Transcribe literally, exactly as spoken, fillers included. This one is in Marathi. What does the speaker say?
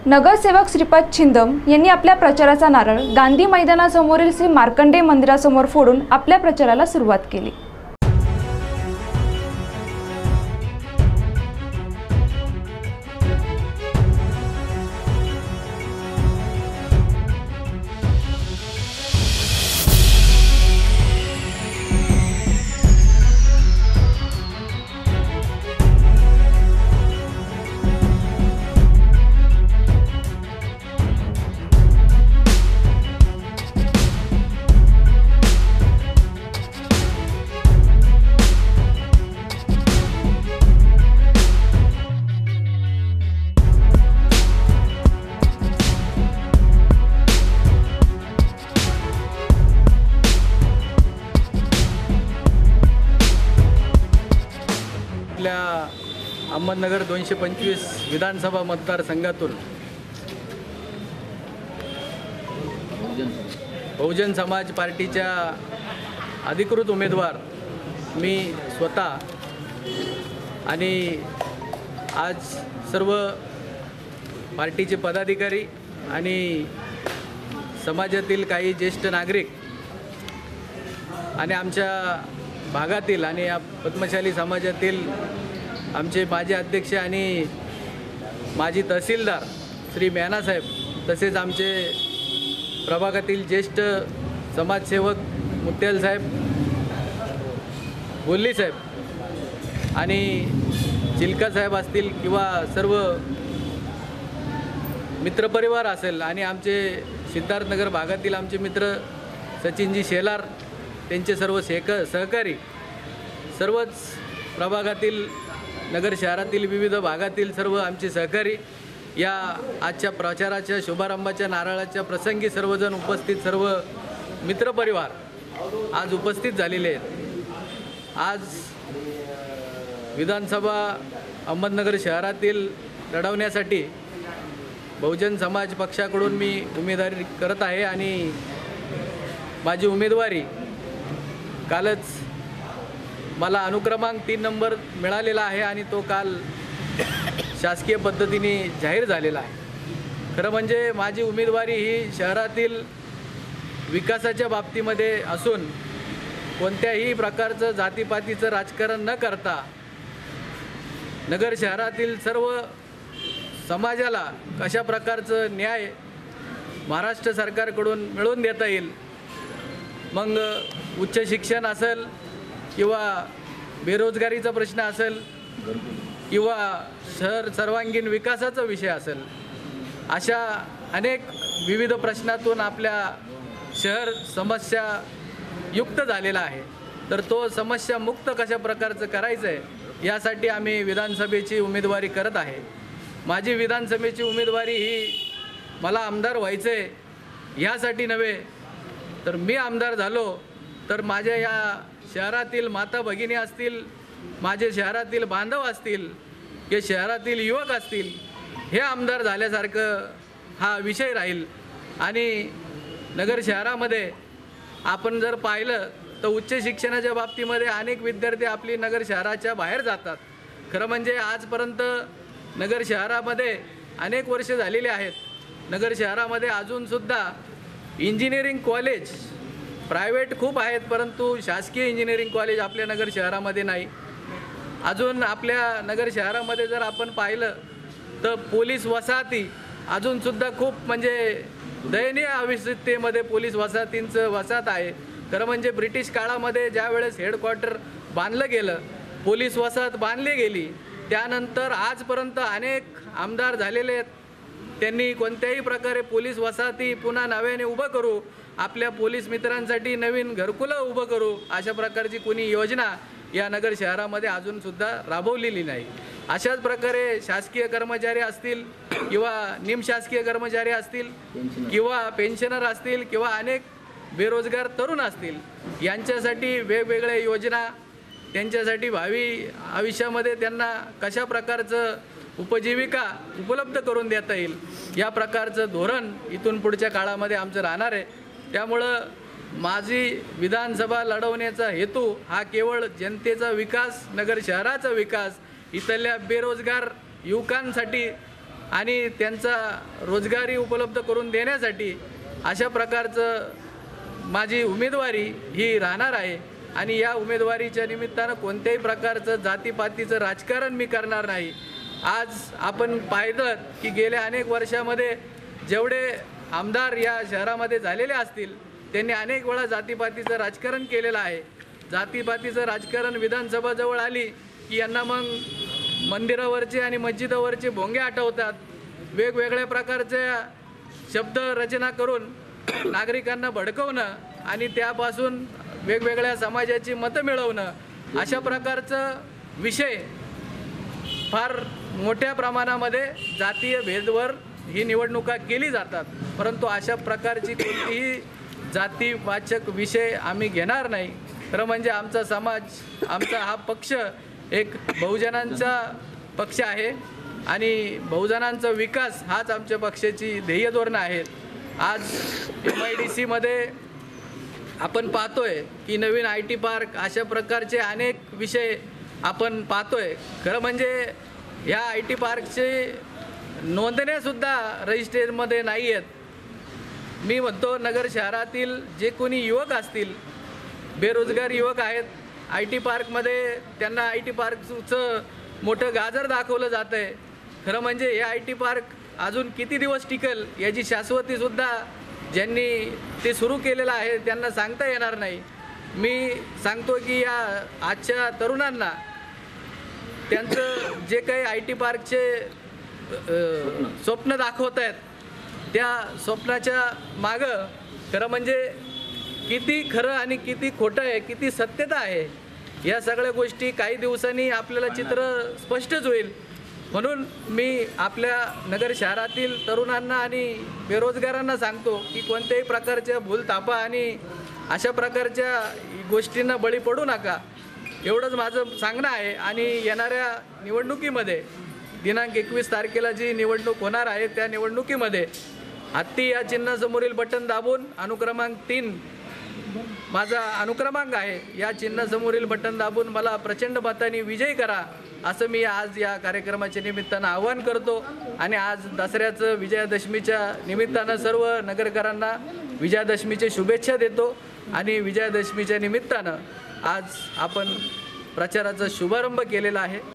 नगरसेवक श्रीपाद छिंदम यांनी आपल्या प्रचाराचा नारळ गांधी मैदानासमोरील श्री मार्कंडेय मंदिरासमोर फोडून आपल्या प्रचाराला सुरुवात केली। आपल्या अहमदनगर दोनशे पंचवीस विधानसभा मतदारसंघातून बहुजन समाज पार्टीच्या अधिकृत उमेदवार मी स्वतः आणि आज सर्व पार्टीचे पदाधिकारी आणि समाजातील काही ज्येष्ठ नागरिक आणि आमच्या भागातील आणि या पद्मशाली समाजातील आमचे माजी अध्यक्ष आणि माजी तहसीलदार श्री मेहनासाहेब, तसेच आमचे प्रभागातील ज्येष्ठ समाजसेवक मुत्यालसाहेब, बोल्लीसाहेब आणि चिलकासाहेब असतील किंवा सर्व मित्रपरिवार असेल आणि आमचे सिद्धार्थनगर भागातील आमचे मित्र सचिनजी शेलार, त्यांचे सर्व सेक सहकारी, सर्वच प्रभागातील नगर शहरातील विविध भागातील सर्व आमचे सहकारी या आजच्या प्रचाराच्या शुभारंभाच्या नारळाच्या प्रसंगी सर्वजण उपस्थित, सर्व मित्रपरिवार आज उपस्थित झालेले आहेत। आज विधानसभा अहमदनगर शहरातील लढवण्यासाठी बहुजन समाज पक्षाकडून मी उमेदवारी करत आहे आणि माझी उमेदवारी कालच मला अनुक्रमांक तीन नंबर मिळालेला आहे आणि तो काल शासकीय पद्धतीने जाहीर झालेला आहे। खरं म्हणजे माझी उमेदवारी ही शहरातील विकासाच्या बाबतीमध्ये असून कोणत्याही प्रकारचं जातीपातीचं राजकारण न करता नगर शहरातील सर्व समाजाला कशा प्रकारचं न्याय महाराष्ट्र सरकारकडून मिळवून देता येईल, मग उच्च शिक्षण असेल किंवा बेरोजगारीचा प्रश्न असेल किंवा शहर सर्वांगीण विकासाचा विषय असेल, अशा अनेक विविध प्रश्नातून आपल्या शहर समस्या युक्त झालेला आहे। तर तो समस्या मुक्त कशा प्रकारचं करायचं आहे यासाठी आम्ही विधानसभेची उमेदवारी करत आहे। माझी विधानसभेची उमेदवारी ही मला आमदार व्हायचं आहे ह्यासाठी नव्हे, तर मी आमदार झालो तर माझ्या या शहरातील माता भगिनी असतील, माझे शहरातील बांधव असतील, हे शहरातील युवक असतील, हे आमदार झाल्यासारखं हा विषय राहील। आणि नगर शहरामध्ये आपण जर पाहिलं तर उच्च शिक्षणाच्या बाबतीमध्ये अनेक विद्यार्थी आपली नगर शहराच्या बाहेर जातात। खरं म्हणजे आजपर्यंत नगर शहरामध्ये अनेक वर्ष झालेली आहेत, नगर शहरामध्ये अजूनसुद्धा इंजिनिअरिंग कॉलेज प्रायव्हेट खूप आहेत, परंतु शासकीय इंजिनिअरिंग कॉलेज आपल्या नगर शहरामध्ये नाही। अजून आपल्या नगर शहरामध्ये जर आपण पाहिलं तर पोलीस वसाहती अजूनसुद्धा खूप म्हणजे दयनीय अवस्थेमध्ये पोलीस वसाहतींचं वसाहत आहे। खरं म्हणजे ब्रिटिश काळामध्ये ज्या वेळेस हेडक्वार्टर बांधलं गेलं, पोलीस वसाहत बांधली गेली, त्यानंतर आजपर्यंत अनेक आमदार झालेले आहेत, त्यांनी कोणत्याही प्रकारे पोलीस वसाहती पुन्हा नव्याने उभं करू, आपल्या पोलीस मित्रांसाठी नवीन घरकुलं उभं करू, अशा प्रकारची कोणी योजना या नगर शहरामध्ये अजूनसुद्धा राबवलेली नाही। अशाच प्रकारे शासकीय कर्मचारी असतील किंवा निमशासकीय कर्मचारी असतील किंवा पेन्शनर असतील किंवा अनेक बेरोजगार तरुण असतील, यांच्यासाठी वेगवेगळ्या योजना, त्यांच्यासाठी भावी आयुष्यामध्ये त्यांना कशा प्रकारचं उपजीविका उपलब्ध करून देता येईल या प्रकारचं धोरण इथून पुढच्या काळामध्ये आमचं राहणार आहे। त्यामुळं माझी विधानसभा लढवण्याचा हेतू हा केवळ जनतेचा विकास, नगर शहराचा विकास, इथल्या बेरोजगार युवकांसाठी आणि त्यांचा रोजगारी उपलब्ध करून देण्यासाठी अशा प्रकारचं माझी उमेदवारी ही राहणार आहे आणि या उमेदवारीच्या निमित्तानं कोणत्याही प्रकारचं जातीपातीचं राजकारण मी करणार नाही। आज आपण पाहिलं की गेल्या अनेक वर्षामध्ये जेवढे आमदार या शहरामध्ये झालेले असतील त्यांनी अनेक वेळा जातीपातीचं राजकारण केलेलं आहे। जातीपातीचं राजकारण विधानसभा जवळ आली की यांना मग मंदिरावरचे आणि मस्जिदावरचे भोंगे आठवतात, वेगवेगळ्या प्रकारच्या शब्द रचना करून नागरिकांना भडकवणं आणि त्यापासून वेगवेगळ्या समाजाची मतं मिळवणं अशा प्रकारचं विषय फार मोठ्या प्रमाणामध्ये जातीय भेदवर ही निवडणुका केली जातात। परंतु अशा प्रकारची कोणतीही जातीवाचक विषय आम्ही घेणार नाही। खरं म्हणजे आमचा समाज, आमचा हा पक्ष एक बहुजनांचा पक्ष आहे आणि बहुजनांचा विकास हाच आमच्या पक्षाची ध्येय धोरणं आहेत। आज एम आय डी सीमध्ये आपण पाहतोय की नवीन आय टी पार्क अशा प्रकारचे अनेक विषय आपण पाहतोय। खरं म्हणजे ह्या आय टी पार्कचे नोंदण्यासुद्धा रजिस्टरमध्ये नाही आहेत। मी म्हणतो नगर शहरातील जे कोणी युवक असतील, बेरोजगार युवक आहेत, आय टी पार्कमध्ये त्यांना आय टी पार्कचं मोठं गाजर दाखवलं जातं आहे। खरं म्हणजे हे आय टी पार्क अजून किती दिवस टिकेल याची शाश्वतीसुद्धा ज्यांनी ते सुरू केलेलं आहे त्यांना सांगता येणार नाही। मी सांगतो की या आजच्या तरुणांना त्यांचं जे काही आय टी पार्कचे स्वप्न दाखवत आहेत त्या स्वप्नाच्या मागं खरं म्हणजे किती खरं आणि किती खोटं आहे, किती सत्यता आहे, या सगळ्या गोष्टी काही दिवसांनी आपल्याला चित्र स्पष्टच होईल। म्हणून मी आपल्या नगर शहरातील तरुणांना आणि बेरोजगारांना सांगतो की कोणत्याही प्रकारच्या भूलथापा आणि अशा प्रकारच्या गोष्टींना बळी पडू नका, एवढंच माझं सांगणं आहे। आणि येणाऱ्या निवडणुकीमध्ये दिनांक एकवीस तारखेला जी निवडणूक होणार आहे त्या निवडणुकीमध्ये हत्ती या चिन्हासमोरील बटन दाबून अनुक्रमांक तीन माझा अनुक्रमांक आहे, या चिन्हासमोरील बटन दाबून मला प्रचंड मताने विजयी करा असं मी आज या कार्यक्रमाच्या निमित्तानं आवाहन करतो। आणि आज दसऱ्याचं विजयादशमीच्या निमित्तानं सर्व नगरकरांना विजयादशमीच्या शुभेच्छा देतो आणि विजयादशमीच्या निमित्तानं आज आपण प्रचाराचा शुभारंभ केलेला आहे।